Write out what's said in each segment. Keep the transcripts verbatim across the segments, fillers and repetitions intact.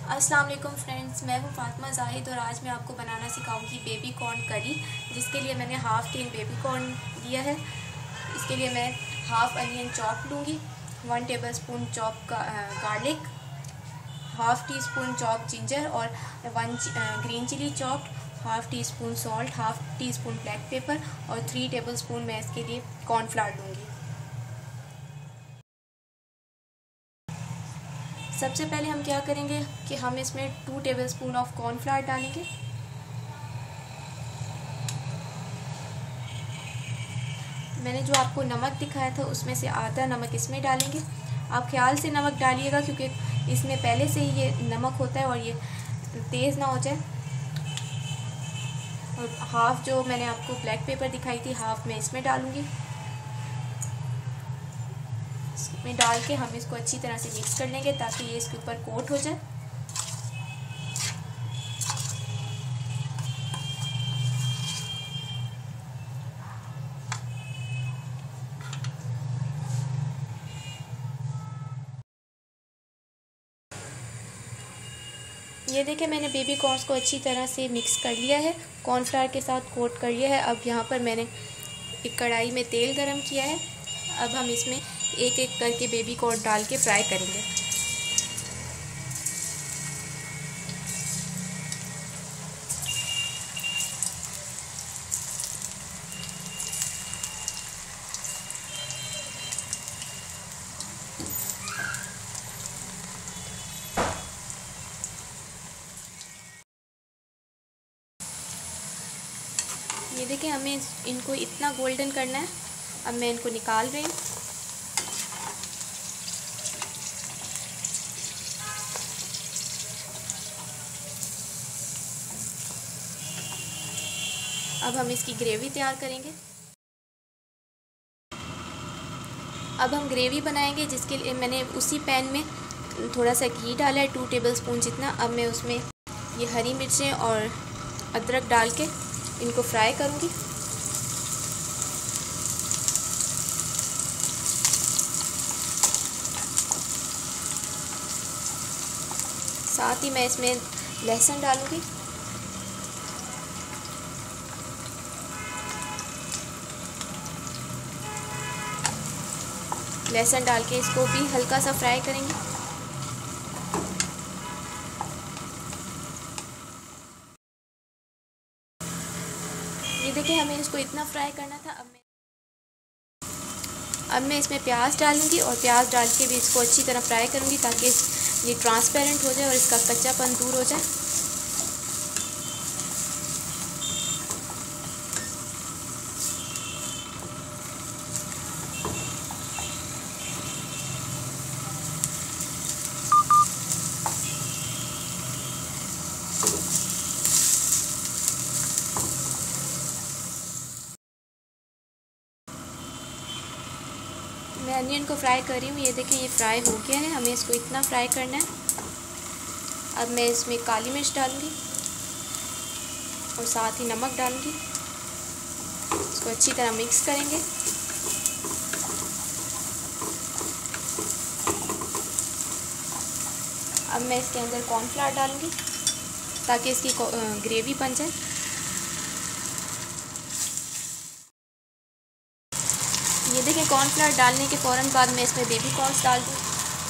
अस्सलाम वालेकुम फ्रेंड्स, मैं हूँ फातिमा जाहिद और आज मैं आपको बनाना सिखाऊंगी बेबी कॉर्न करी। जिसके लिए मैंने हाफ़ टीन बेबी कॉर्न लिया है। इसके लिए मैं हाफ़ अनियन चॉप लूँगी, one tablespoon chop garlic, half teaspoon chop ginger और one green chilli chopped, half teaspoon salt, half teaspoon black pepper और थ्री टेबल स्पून मैं इसके लिए कॉर्नफ्लावर लूँगी। सबसे पहले हम क्या करेंगे कि हम इसमें टू टेबलस्पून ऑफ कॉर्नफ्लावर डालेंगे। मैंने जो आपको नमक दिखाया था उसमें से आधा नमक इसमें डालेंगे। आप ख्याल से नमक डालिएगा क्योंकि इसमें पहले से ही ये नमक होता है और ये तेज़ ना हो जाए। और हाफ़ जो मैंने आपको ब्लैक पेपर दिखाई थी हाफ़ मैं इसमें डालूँगी। इसमें डाल के हम इसको अच्छी तरह से मिक्स कर लेंगे ताकि ये इसके ऊपर कोट हो जाए। ये देखिए मैंने बेबी कॉर्न्स को अच्छी तरह से मिक्स कर लिया है, कॉर्नफ्लावर के साथ कोट कर लिया है। अब यहाँ पर मैंने एक कढ़ाई में तेल गरम किया है। अब हम इसमें एक एक करके बेबी कॉर्न डाल के फ्राई करेंगे। ये देखिए हमें इनको इतना गोल्डन करना है। अब मैं इनको निकाल रही हूँ। अब हम इसकी ग्रेवी तैयार करेंगे। अब हम ग्रेवी बनाएंगे जिसके लिए मैंने उसी पैन में थोड़ा सा घी डाला है, टू टेबलस्पून जितना। अब मैं उसमें ये हरी मिर्चें और अदरक डाल के इनको फ्राई करूँगी। साथ ही मैं इसमें लहसुन डालूँगी। लहसुन डाल के इसको भी हल्का सा फ्राई करेंगे। ये देखिए हमें इसको इतना फ्राई करना था। अब मैं अब मैं इसमें प्याज डालूंगी और प्याज डाल के भी इसको अच्छी तरह फ्राई करूंगी ताकि ये ट्रांसपेरेंट हो जाए और इसका कच्चापन दूर हो जाए। मैं अनियन को फ्राई कर रही हूँ। ये देखिए ये फ्राई हो गया है। हमें इसको इतना फ्राई करना है। अब मैं इसमें काली मिर्च डालूँगी और साथ ही नमक डालूँगी। इसको अच्छी तरह मिक्स करेंगे। अब मैं इसके अंदर कॉर्नफ्लावर डालूँगी ताकि इसकी ग्रेवी बन जाए। ये देखिए कॉर्नफ्लावर डालने के फ़ौरन बाद मैं इसमें बेबी कॉर्न्स डाल दूँ।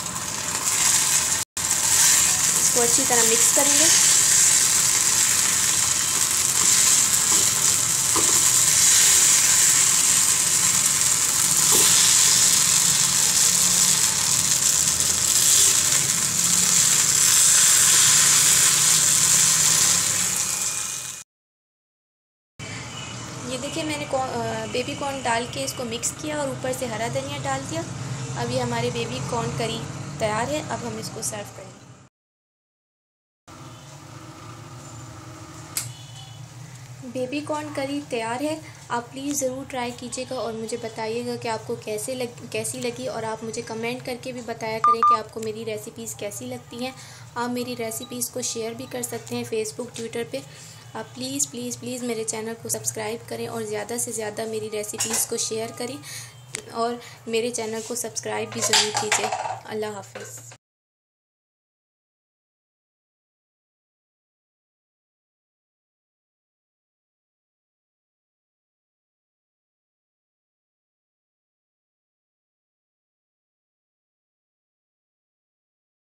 इसको अच्छी तरह मिक्स करेंगे। ये देखिए मैंने बेबी कॉर्न डाल के इसको मिक्स किया और ऊपर से हरा धनिया डाल दिया। अब ये हमारे बेबी कॉर्न करी तैयार है। अब हम इसको सर्व करेंगे। बेबी कॉर्न करी तैयार है। आप प्लीज़ ज़रूर ट्राई कीजिएगा और मुझे बताइएगा कि आपको कैसे लग कैसी लगी। और आप मुझे कमेंट करके भी बताया करें कि आपको मेरी रेसिपीज़ कैसी लगती हैं। आप मेरी रेसिपीज़ को शेयर भी कर सकते हैं फेसबुक ट्विटर पे। आप प्लीज़ प्लीज़ प्लीज़ मेरे चैनल को सब्सक्राइब करें और ज़्यादा से ज़्यादा मेरी रेसिपीज़ को शेयर करें और मेरे चैनल को सब्सक्राइब भी ज़रूर कीजिए। अल्लाह हाफ़िज़।